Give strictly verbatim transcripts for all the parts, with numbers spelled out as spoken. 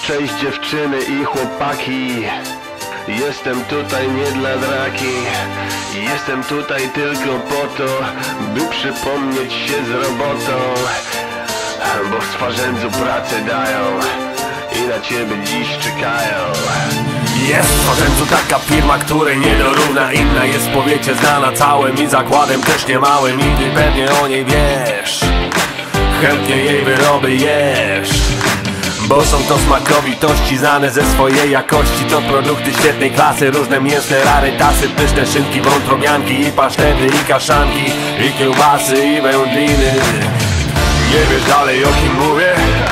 Cześć dziewczyny i chłopaki. Jestem tutaj nie dla draki. Jestem tutaj tylko po to, by przypomnieć się z robotą. Bo w Stwarzędzu pracę dają i na ciebie dziś czekają. Jest w Stwarzędzu taka firma, której nie dorówna inna. Jest w powiecie znana całym i zakładem też niemałym. I ty pewnie o niej wiesz, chętnie jej wyroby jesz. Bo są to smakowitości znane ze swojej jakości. To produkty świetnej klasy, różne mięsne rarytasy, pyszne szynki, wątrobianki i pasztety i kaszanki, i kiełbasy i wędliny. Nie wiesz dalej o kim mówię?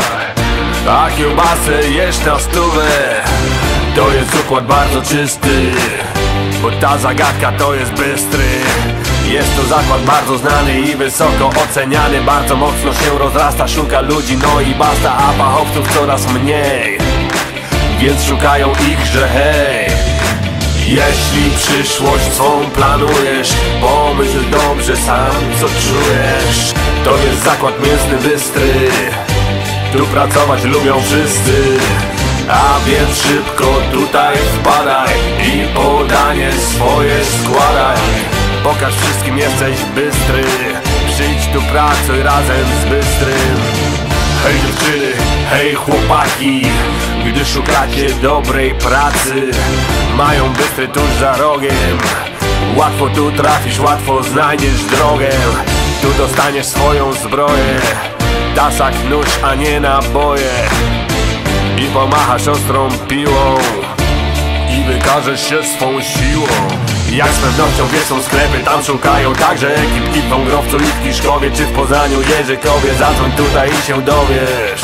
A kiełbasę jesz na stówę. To jest układ bardzo czysty, bo ta zagadka to jest bystry. Jest to zakład bardzo znany i wysoko oceniany. Bardzo mocno się rozrasta, szuka ludzi, no i basta. A fachowców coraz mniej, więc szukają ich, że hej. Jeśli przyszłość swą planujesz, pomyśl dobrze sam co czujesz. To jest zakład mięsny bystry, tu pracować lubią wszyscy. A więc szybko tutaj wpadaj i podanie swoje składaj. Pokaż wszystkim jesteś bystry, przyjdź tu pracuj razem z bystrym. Hej dziewczyny, hej chłopaki, gdy szukacie dobrej pracy, mają bystry tuż za rogiem. Łatwo tu trafisz, łatwo znajdziesz drogę. Tu dostaniesz swoją zbroję, tasak, nóż, a nie naboje. I pomachasz ostrą piłą i wykażesz się swą siłą. Jak z pewnością wiesz, są sklepy, tam szukają także ekip. I w Wągrowcu, i w Kiszkowie, czy w Poznaniu, Jerzykowie. Zadzwoń tutaj i się dowiesz,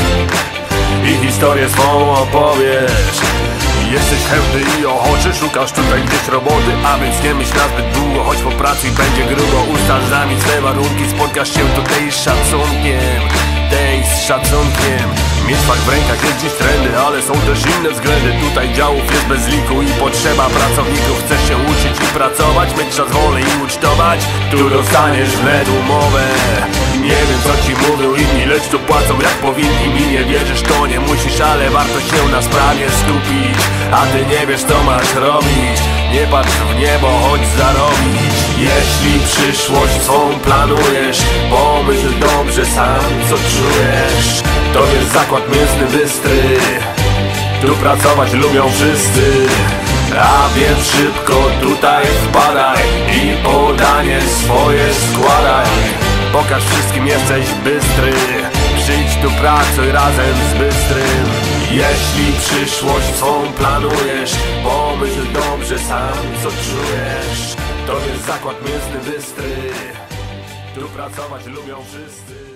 i historię swą opowiesz. Jesteś chętny i ochoczy, szukasz tutaj gdzieś roboty, a więc nie myśl nazbyt długo, choć po pracy i będzie grubo. Ustal z nami swe warunki, spotkasz się tutaj z szacunkiem. Tej z szacunkiem. Mieć fakt w rękach jest dziś trendy, ale są też inne względy. Tutaj działów jest bez liku i potrzeba pracowników. Chcesz się uczyć i pracować, mieć czas wolny i ucztować? Tu dostaniesz wnet umowę. Nie wiem co ci mówią inni, lecz tu płacą jak powinni. Mi nie wierzysz, to nie musisz, ale warto się na sprawie skupić. A ty nie wiesz co masz robić, nie patrz w niebo, chodź zarobić. Jeśli przyszłość swą planujesz, pomyśl dobrze sam co czujesz. To jest zakład mięsny bystry, tu pracować lubią wszyscy. A więc szybko tutaj wpadaj i podanie swoje składaj. Pokaż wszystkim jesteś bystry, przyjdź tu pracuj razem z bystrym. Jeśli przyszłość swą planujesz, pomyśl dobrze sam co czujesz. To jest zakład mięsny bystry, tu pracować lubią wszyscy.